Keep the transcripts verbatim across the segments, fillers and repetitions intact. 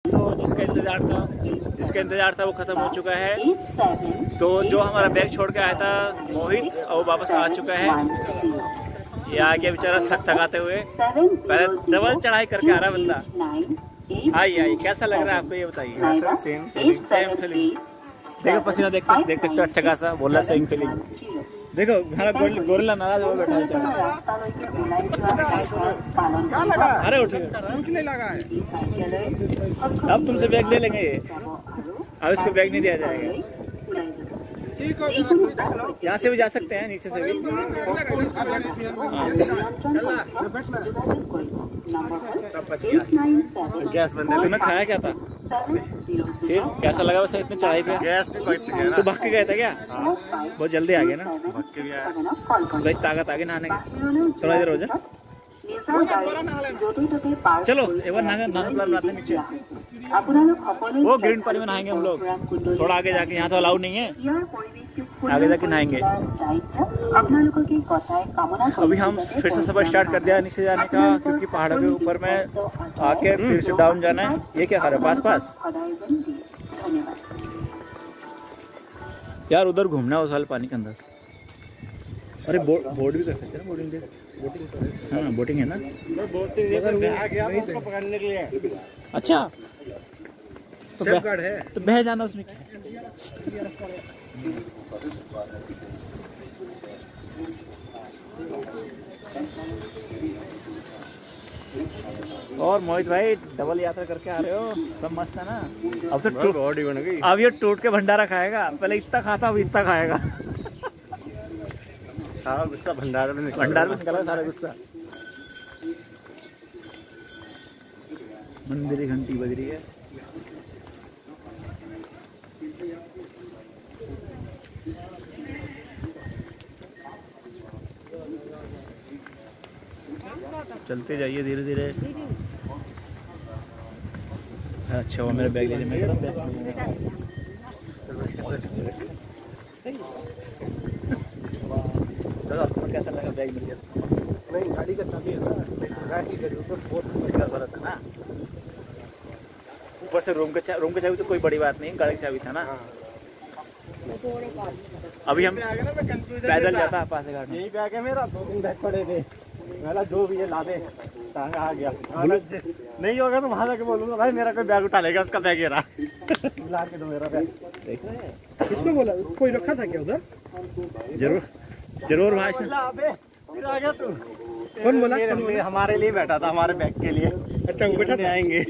तो जिसका इंतजार था जिसका इंतजार था वो खत्म हो चुका है। तो जो हमारा बैग छोड़ के आया था मोहित, और वो वापस आ चुका है। ये आ गया बेचारा थक थकाते हुए, पहले डबल चढ़ाई करके आ रहा बंदा। आइए आइए, कैसा लग रहा है आपको ये बताइए। Same same feeling. देखो पसीना देख देख सकते हो अच्छा खासा, बोला सेम फीलिंग। देखो हमारा गोरिल्ला नाराज हो बैठा है। अरे उठे कुछ नहीं लगा है। अब तुमसे बैग ले लेंगे ये, अब इसको बैग नहीं दिया जाएगा। यहाँ से भी जा सकते हैं, नीचे से भी। गैस बंद है। तुमने खाया क्या था फिर? कैसा लगा वैसे इतनी चढ़ाई पे? गैस भी पहुंच गया। तो भाग के गए थे क्या? बहुत जल्दी आ गए ना? भाग के गया। भाई ताकत आ गई नहाने की, थोड़ा देर हो जाए। चलो एक बार नहाने बनाते नीचे। वो ग्रीन पानी में नहाएंगे हम लोग, थोड़ा आगे जाके। यहाँ तो अलाउ नहीं है, आगे जाके नहाएंगे। अभी हम फिर से सफर स्टार्ट कर दिया नीचे जाने का, क्योंकि पहाड़ों के ऊपर में आके फिर से डाउन जाना है। ये क्या खा रहा है पास पास? यार उधर घूमना है उस वाले पानी के अंदर। अरे बो, बोर्ड भी कर सकते हैं ना, बोटिंग बोटिंग हाँ बोटिंग है ना। पकड़ने के लिए अच्छा तो बह, है तो बह जाना उसमें। और मोहित भाई डबल यात्रा करके आ रहे हो, सब मस्त है ना? अब तो बॉडी बन गई। अब ये टूट के भंडारा खाएगा, पहले इतना खाता अब इतना खाएगा। हाँ गुस्सा भंडार में भंडार में निकला सारा गुस्सा। मंदिर की घंटी बज रही है। चलते जाइए धीरे धीरे। अच्छा वो मेरा बैग ले लीजिए। मेरा बैग आपको कैसा लगा? बैग मिल गया? नहीं गाड़ी का चाबी है ना, गाड़ी का ऊपर बहुत गड़बड़ था ना। ऊपर से रूम का रूम का चाबी तो कोई बड़ी बात नहीं, गाड़ी का चाबी था ना। अभी हम पैदल जाता पास घाट में। यही बैग है मेरा, दो दिन बैग पड़े थे। मेरा जो भी है ला दे, टांगा आ गया। नहीं होगा तो वहां जाके बोलूंगा भाई मेरा कोई बैग उठा लेगा, उसका बैग रहा। ला के दो मेरा बैग। देख रहे हैं किसको बोला? कोई रखा था क्या उधर? जरूर जरूर भाई। फिर आ गया तू। कौन बोला? हमारे लिए बैठा था, हमारे बैग के लिए। अच्छा वो बैठा था? आएंगे।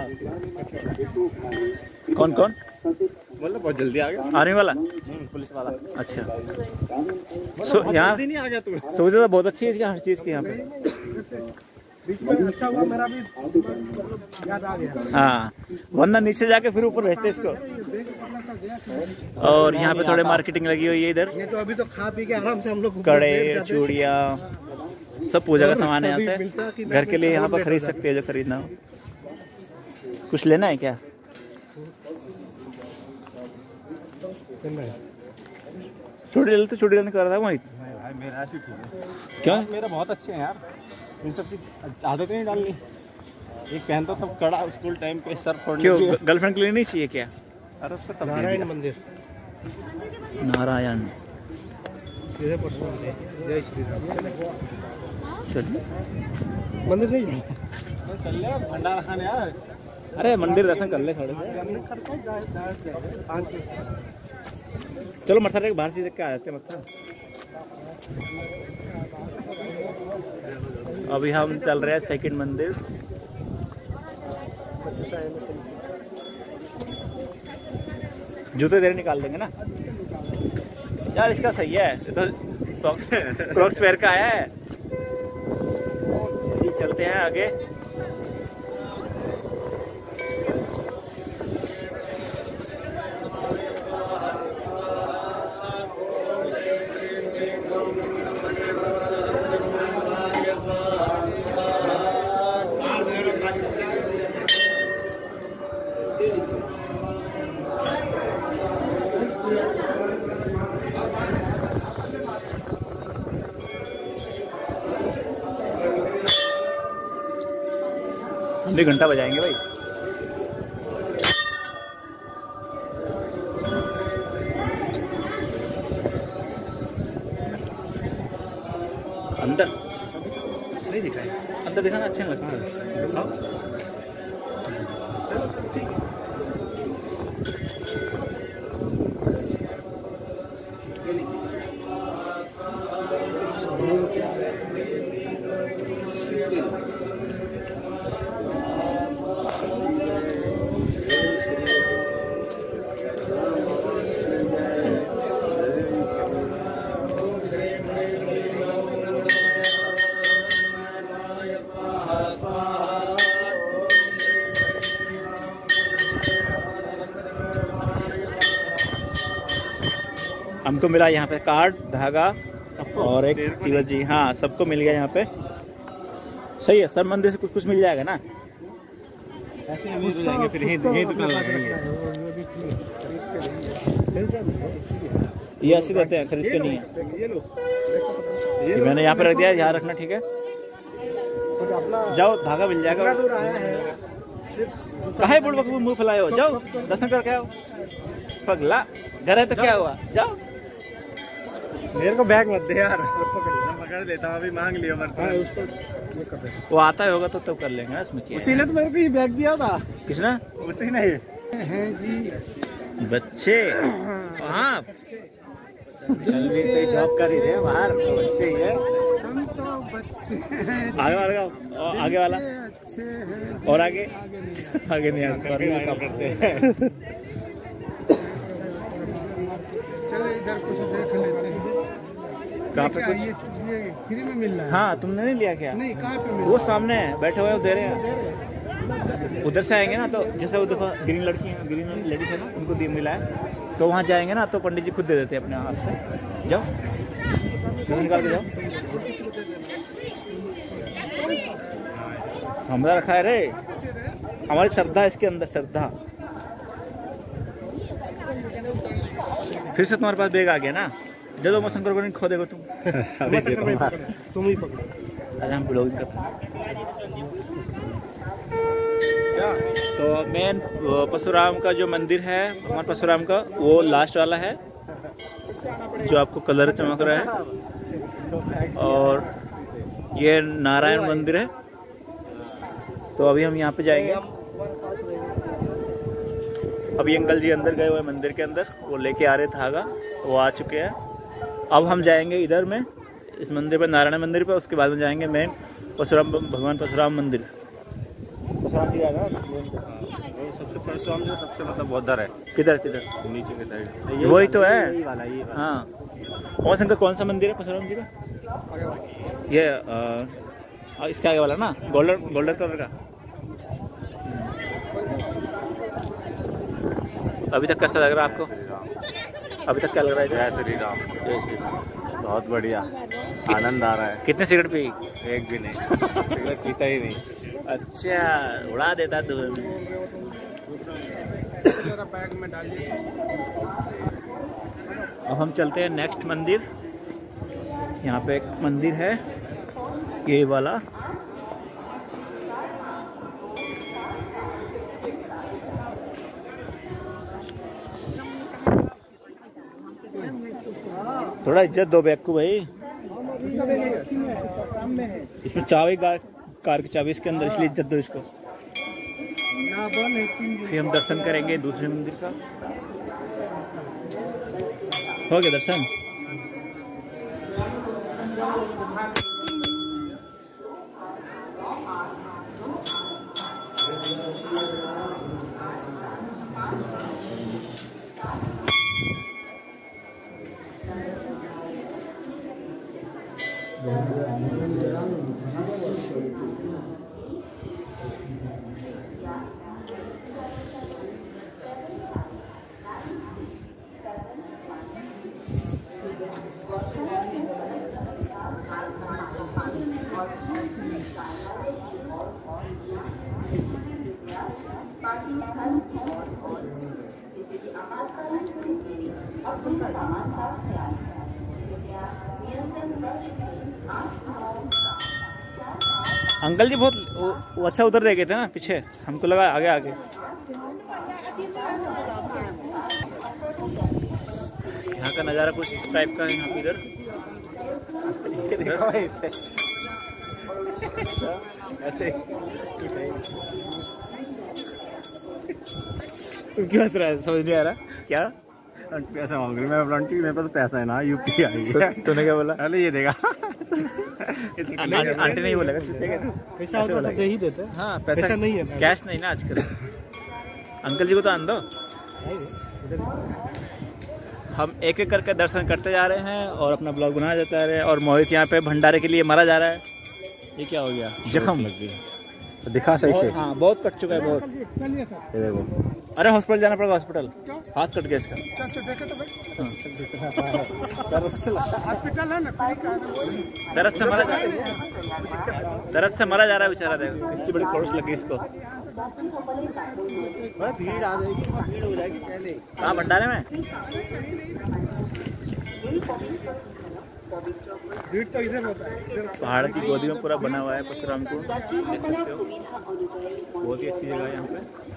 कौन कौन बोला? बहुत जल्दी आ गया आर्मी वाला, पुलिस वाला। अच्छा so, यहाँ नहीं आ गया तू। सुविधा तो बहुत अच्छी है हर चीज की यहाँ पे। अच्छा हुआ मेरा भी याद आ गया। हाँ वरना नीचे जाके फिर ऊपर भेजते इसको। और यहाँ पे थोड़े मार्केटिंग लगी हुई है इधर। ये तो अभी तो खा पी के आराम से हम लोग कड़े चूड़ियाँ सब पूजा का सामान है। यहाँ से घर के लिए यहाँ पर खरीद सकते हैं जो खरीदना हो। कुछ लेना है क्या? चूड़ी ले तो चूड़ी लेने कर रहा था वहीं। भाई मेरा ऐसे ठीक है। क्यों? मेरा बहुत अच्छे हैं यार, इन सब की आदत नहीं डालनी। एक पहनता तब कड़ा स्कूल टाइम पे सर फोड़ने। क्यों गर्लफ्रेंड के लिए नहीं चाहिए क्या? अरे उसका सब नारायण मंदिर। नारायण जय श्री राम। चलिए मंदिर नहीं चल ले भंडारा खाने यार। अरे मंदिर दर्शन कर ले थोड़े से। चलो मत्था एक बाहर से देख के आ जाते मत्था। अभी हम चल रहे हैं सेकंड मंदिर। जूते देर निकाल देंगे ना यार, इसका सही है। तो सॉक्स क्रॉक्स पैर का आया है। चलते हैं आगे। हम भी घंटा बजाएंगे भाई। नहीं दिखाई, अंदर दिखाना अच्छा नहीं लगता। हमको मिला यहाँ पे कार्ड, धागा और एक तिलक जी। हाँ, सबको मिल गया यहाँ पे। सही है सर, मंदिर से कुछ कुछ मिल जाएगा ना, ऐसे अमीर हो जाएंगे फिर यही यही दुकान लगाएंगे। ये ऐसे देते हैं, खरीद के नहीं है। ये मैंने यहाँ पे रख दिया, यहाँ रखना, ठीक है। जाओ, धागा मिल जाएगा। काहे बुढ़वा को मुंह फैलाए हो, जाओ दर्शन करके आओ। पगला घर है तो क्या हुआ, जाओ। मेरे को बैग मत दे यार, पकड़ लेता हूँ, अभी मांग लिया बर्तन। उसको वो आता होगा तो तब कर लेंगे ना, इसमें क्या। उसी ने तो मेरे को ये बैग दिया था। किसने? उसी ने हैं जी बच्चे। हाँ, जल्दी पे जॉब कर ही रहे बाहर, बच्चे ही है हम तो बच्चे हैं। आगे वाला, आगे वाला अच्छे हैं और आगे आगे नहीं करते हैं। चलो इधर कुछ देख लेते हैं। कहाँ पे कुछ ये फ्री में मिल रहा है? हाँ, तुमने नहीं लिया क्या? नहीं, कहाँ पे मिल? वो सामने है, बैठे हुए दे रहे हैं। उधर से आएंगे ना तो जैसे वो देखो ग्रीन लड़की है, ग्रीन लेडीज है ना, उनको दी मिला है, तो वहाँ जाएंगे ना तो पंडित जी खुद दे देते हैं अपने आप से। जाओ, निकाल के जाओ। हमारा रखा है रे, हमारी श्रद्धा इसके अंदर, श्रद्धा। फिर से तुम्हारे पास बैग आ गया ना, जब मैं शंकर को नहीं खो देगा तुम। तुम ही पकड़ो। अरे हम ब्लॉगिंग करते हैं। तो मेन परशुराम का जो मंदिर है, भगवान परशुराम का, वो लास्ट वाला है जो आपको कलर चमक रहा है। और ये नारायण मंदिर है। तो अभी हम यहाँ पे जाएंगे। अभी अंकल जी अंदर गए हुए मंदिर के अंदर, वो लेके आ रहे धागा, वो आ चुके हैं। अब हम जाएंगे इधर में, इस मंदिर पे, नारायण मंदिर पे, उसके बाद में जाएंगे मेन परशुराम, भगवान परशुराम मंदिर। परशुराम जी आएगा सबसे परशुराम जो सबसे मतलब बौद्धर है। किधर किधर? नीचे के साइड, वही तो है। यही वाला, यही वाला। हाँ, और शंकर कौन सा मंदिर है परशुराम जी का? ये आ, इसके आगे वाला ना, गोल्डन गोल्डन कलर का। अभी तक कैसा लग रहा है आपको? अभी तक क्या लग रहा है? जय श्री राम। जय श्री राम। बहुत बढ़िया, आनंद आ रहा है। कितने सिगरेट पी? एक भी नहीं, सिगरेट पीता ही नहीं। अच्छा, उड़ा देता दूर में। बैग में डालिए। अब हम चलते हैं नेक्स्ट मंदिर। यहाँ पे एक मंदिर है, ये वाला। थोड़ा इज्जत दो बैग को भाई। इसमें चाबी, कार की चाबी इसके अंदर, इसलिए इज्जत दो इसको। फिर हम दर्शन करेंगे दूसरे मंदिर का। हो गया दर्शन। अंकल जी बहुत वो, वो अच्छा उधर रह गए थे ना पीछे, हमको लगा आगे आगे। यहाँ का नज़ारा कुछ इस टाइप का है। यहाँ पे इधर ऐसे तू क्यों हंस रहा है, समझ नहीं आ रहा क्या? पैसा मांग रही मैं आंटी, मेरे पास पैसा है ना, यूपी आई है। तूने क्या बोला? अरे ये देगा आंटी नहीं बोलेगा, पैसा होता तो दे ही देते। हाँ पैसा, पैसा नहीं है, कैश नहीं ना आजकल। अंकल जी को तो आन दो। हम एक एक करके दर्शन करते जा रहे हैं और अपना ब्लॉग बनाया जाता है। और मोहित यहाँ पे भंडारे के लिए मारा जा रहा है। ये क्या हो गया? जख्म लग गया। तो दिखा सही से। हाँ बहुत कट चुका है, बहुत। चलिए सर, ये देखो। अरे हॉस्पिटल जाना पड़ेगा, हॉस्पिटल। हाथ कट गया इसका। हॉस्पिटल है ना, दर्द से मरा जा रहा है, दर्द से मरा जा रहा है बेचारा। देखो कितनी बड़ी खरोच लगी इसको। भीड़ आ जाएगी, भीड़ हो जाएगी पहले। कहाँ भंडारे में? भीड़ तो इधर होता है। पहाड़ की गोदी में पूरा बना हुआ है परशुराम को, देख सकते हो। बहुत ही अच्छी जगह है यहाँ पे।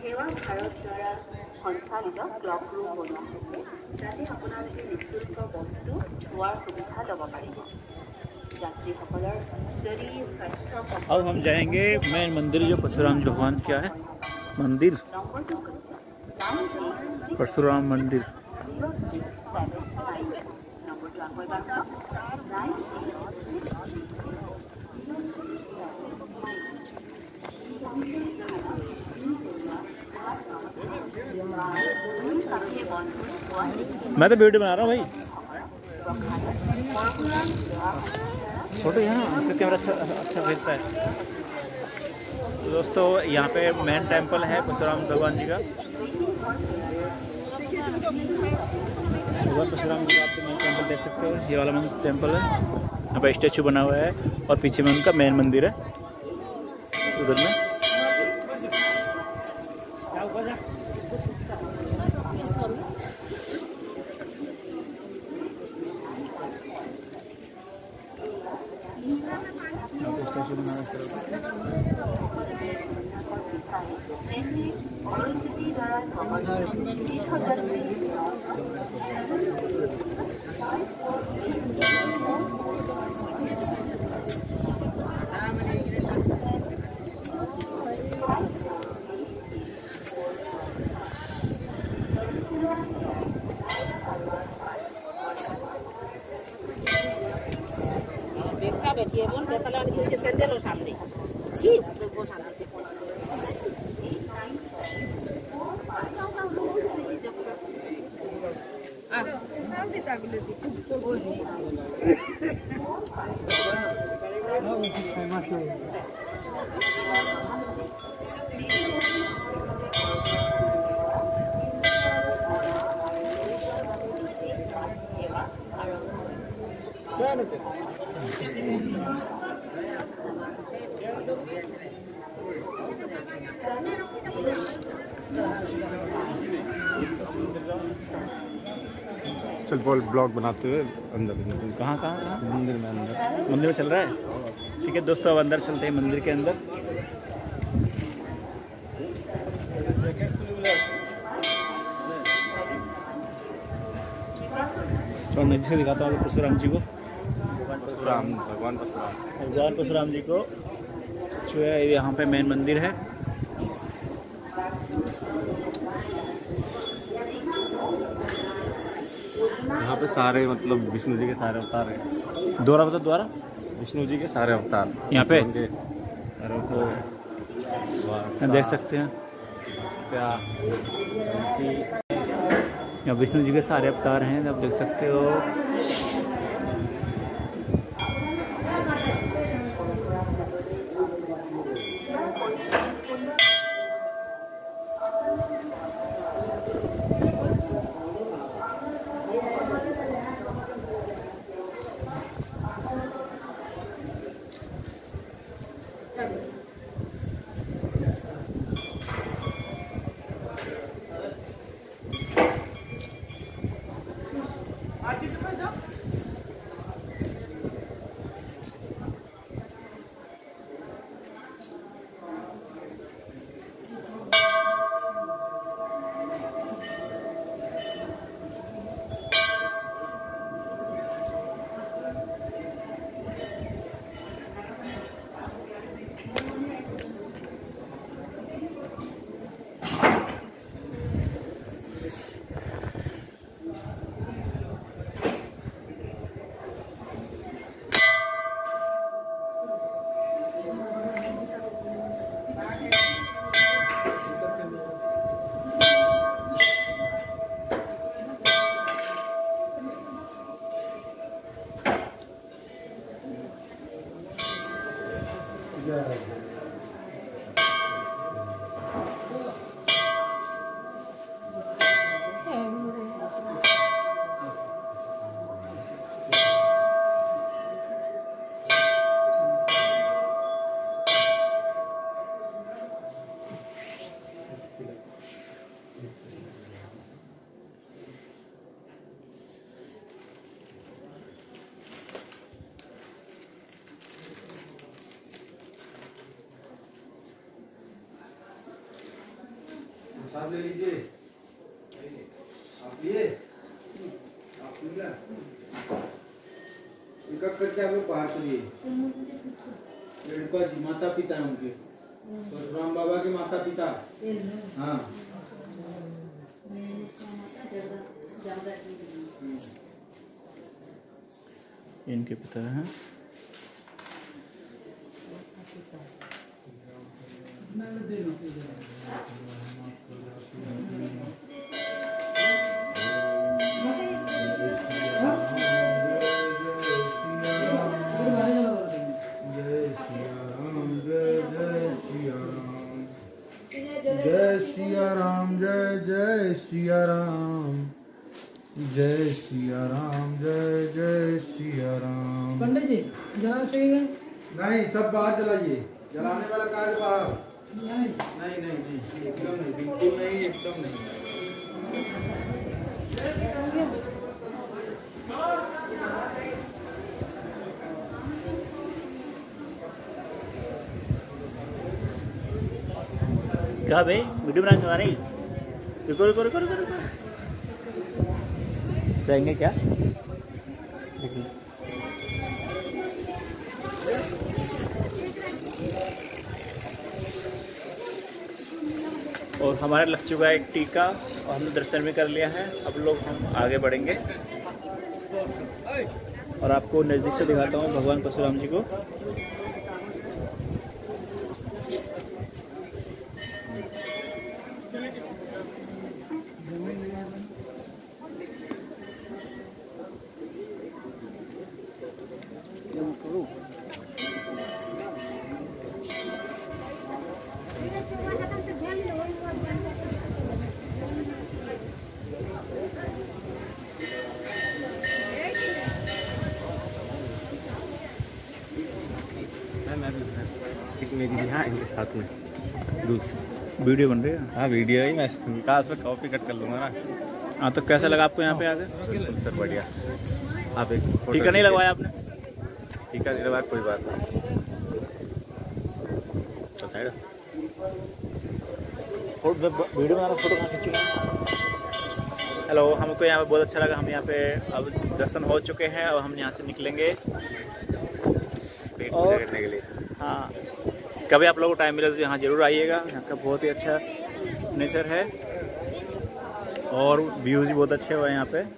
अब हम जाएंगे मेन मंदिर, जो परशुराम भगवान क्या है मंदिर, परशुराम मंदिर। मैं तो वीडियो बना रहा हूँ भाई, फोटो यहाँ तो कैमरा अच्छा अच्छा भेजता है। तो दोस्तों यहाँ पे मेन टेंपल है परशुराम भगवान जी का। भगवान परशुराम जी का आप मेन टेंपल देख सकते हो। ये वाला मेन टेंपल है, यहाँ पे स्टैचू बना हुआ है और पीछे में उनका मेन मंदिर है उधर में। स्टैचू बना हुआ बैठिए बोल बेतला तुझे सैंडल हो सामने ठीक वो सामने से आ शांति तागले दी चल बोल, ब्लॉग बनाते हुए अंदर। कहाँ कहाँ कहाँ? मंदिर में अंदर, मंदिर में चल रहा है। ठीक है दोस्तों, अब अंदर चलते हैं मंदिर के अंदर। थोड़ा नजदीक से दिखाता हूँ परशुराम जी को। परशुराम भगवान परशुराम भगवान परशुराम जी को जो है यहाँ पे मेन मंदिर है। यहाँ पे सारे मतलब विष्णु जी के सारे अवतार हैं। द्वारा मतलब द्वारा विष्णु जी के सारे अवतार यहाँ पे देख सकते हैं। यहाँ विष्णु जी के सारे अवतार हैं, आप देख सकते हो। प्रसाद ले लीजिए। आप लिए आप लिए एक करके आप लोग बाहर चलिए। लड़का जी माता पिता है उनके, परशुराम बाबा के माता पिता। हाँ इनके पिता हैं। जय सिया राम, जय जय सिया राम, जय सिया राम, जय जय सिया राम। पंडित जी जला चाहिए? नहीं, सब बाहर जलाइए। जलाने वाला कार्य बाहर। नहीं नहीं नहीं नहीं, एकदम नहीं, बिल्कुल नहीं, एकदम नहीं। क्या भाई वीडियो बना के रही? रुको रुको रुको रुको रुको जाएंगे क्या? और हमारे लग चुका है एक टीका और हमने दर्शन भी कर लिया है। अब लोग हम आगे बढ़ेंगे और आपको नज़दीक से दिखाता हूँ भगवान परशुराम जी को। मेरी भी हाँ इनके साथ में दूसरी वीडियो बन रही है। हाँ वीडियो ही मैं काश में कॉपी कट कर लूँगा ना। हाँ तो कैसा लगा आपको यहाँ पे आके? बिल्कुल सर बढ़िया। आप एक टीका नहीं लगवाया आपने? टीका नहीं लगवाया, कोई बात नहीं। तो साइड वीडियो बना रहा, फोटो कहाँ खींचेंगे? हेलो, हमको यहाँ पे बहुत अच्छा लगा। हम यहाँ पे अब दर्शन हो चुके हैं और हम यहाँ से निकलेंगे पेट पूजा और करने के लिए। हाँ, कभी आप लोगों को टाइम मिले तो यहाँ ज़रूर आइएगा। यहाँ का बहुत ही अच्छा नेचर है और व्यूज़ भी बहुत अच्छे हुए हैं यहाँ पे।